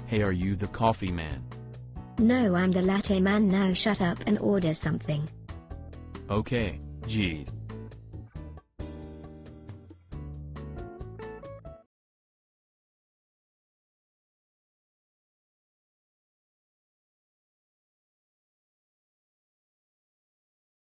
Hey, are you the coffee man? No, I'm the latte man. Now shut up and order something. Okay, geez.